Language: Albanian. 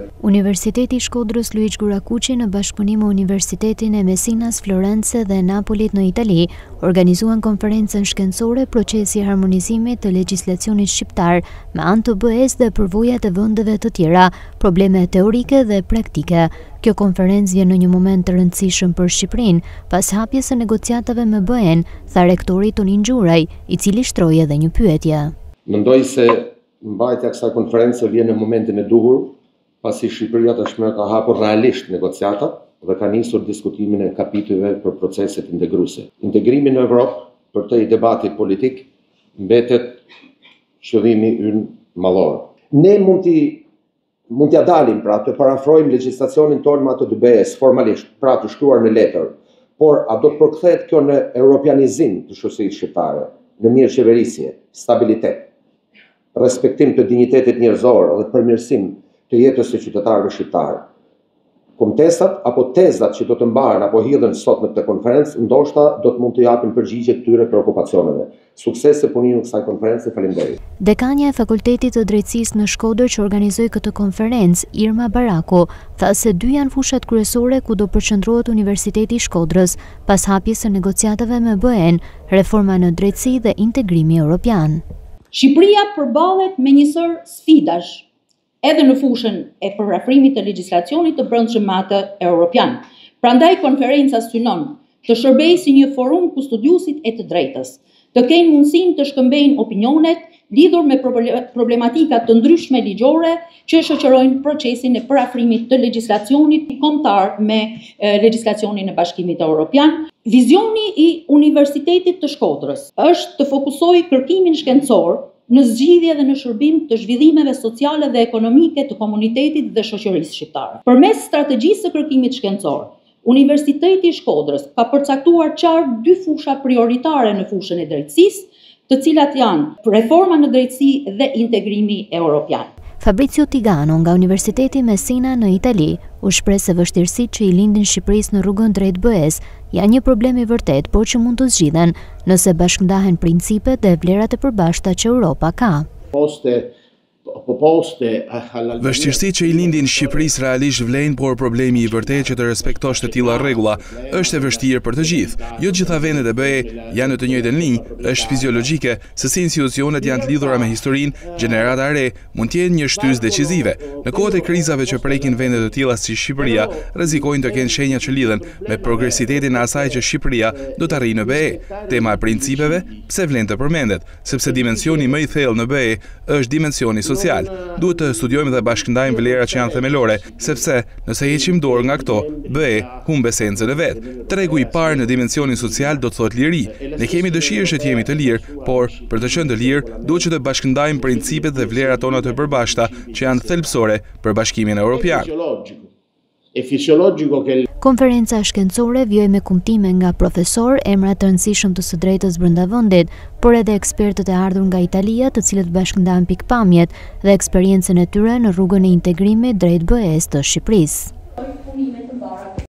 Universiteti i Shkodrës Luigi Gurakuqi në bashkëpunim me Universitetin e Mesinas, Florence dhe Napolit në Itali organizuan konferencën shkencore Procesi i harmonizimit të legjislacionit shqiptar me anë të BE-s dhe përvojat e vendeve të tjera, probleme teorike dhe praktike. Kjo konferencë vjen në një moment të rëndësishëm për Shqipërinë, pas hapjes së negociatave me BE-n, tha rektori Tonin Gjuraj, i cili shtroi edhe një pyetje. Mendoj se mbajtja e kësaj konferencë vjen në momentin e duhur, pasi Shqipëria tashmë ka hapur realisht negociatat dhe ka nisur diskutimin e kapitujve për proceset integruese. Integrimi në Evropë për të debati politik mbetet qëllimi ynë mallor. Ne mund t'ja dalim, pra të parafrojmë legjislacionin tonë me atë të BE-s formalisht, pra të shkruar në letër, por a do të përkthehet kjo në europianizim të shoqërisë shqiptare, në mirëqeverisje, stabilitet, respektim të dinjitetit njerëzor dhe përmirësim të jetës së qytetarëve shqiptarë. Kontestat apo tezat që do të mbahen apo hidhen sot në këtë konferencë, ndoshta do të mund të japin përgjigje këtyre preokupacioneve. Sukses e punimit të kësaj konferencë, faleminderit. Dekania e Fakultetit të Drejtësisë në Shkodër që organizoi këtë konferencë, Irma Baraku, tha se dy janë fushat kryesore ku do përqendrohet Universiteti i Shkodrës pas hapjes së negociatave me BE-n, reforma në drejtësi dhe integrimi evropian. Shqipëria përballet me një sër sfidash edhe në fushën e parafrimit të legjislacionit të brendshëm me atë evropian. Prandaj konferenca synon të shërbejë si një forum ku studiuesit e të drejtës të kenë mundësinë të shkëmbejnë opinionet lidhur me problematika të ndryshme ligjore që shoqërojnë procesin e parafrimit të legjislacionit kombëtar me legjislacionin e Bashkimit Evropian. Vizioni i Universitetit të Shkodrës është të fokusojë kërkimin shkencor në zgjidhje dhe në shërbim të zhvillimeve sociale dhe ekonomike të komunitetit dhe shoqërisë shqiptare. Përmes strategjisë së kërkimit shkencor, Universiteti i Shkodrës ka përcaktuar qartë dy fusha prioritare në fushën e drejtësisë, të cilat janë reforma në drejtësi dhe integrimi evropian. Fabrizio Tigano nga Universiteti Messina në Itali u shpreh se vështirësitë që i lindin Shqipërisë në rrugën drejt BE-s janë një problem i vërtet, por që mund të zgjidhen nëse bashkëndahen principet dhe vlerat e përbashkëta që Europa ka. Vështirësitë që i lindin Shqipërisë realisht vlen, por problemi i vërtet që të respektosh të tilla rregulla është e vështirë për të gjithë. Jo të gjitha vendet e BE janë në të njëjtën linjë, është fiziologjike se si institucionet janë të lidhura me historinë, gjenerata e re mund të jenë një shtysë decizive. Në kohët e krizave që prekin vendet të tilla si Shqipëria, rrezikojnë të kenë shenja që lidhen me progresitetin e asaj që Shqipëria do të arrijë në BE. Tema e principeve pse vlen të përmendet, sepse dimensioni më i thellë në BE është dimensioni social. Duhet të studiojmë dhe bashkëndajmë vlerat që janë themelore, sepse nëse heqim dorë nga këto, BE humb esencën e vet. Tregu i parë në dimensionin social do të thotë liri. Ne kemi dëshirë që të jemi të lirë, por për të qenë të lirë, duhet që të bashkëndajmë principet dhe vlerat tona të përbashkëta që janë thelbësore për Bashkimin Evropian. Konferenca shkencore vjoj me kumtime nga profesor, emra të rëndësishëm të së drejtës brenda vendit, por edhe ekspertët e ardhur nga Italia, të cilët bashkëndahen pikpamjet dhe eksperiencën e tyre në rrugën e integrimit drejt BE-s të Shqipërisë.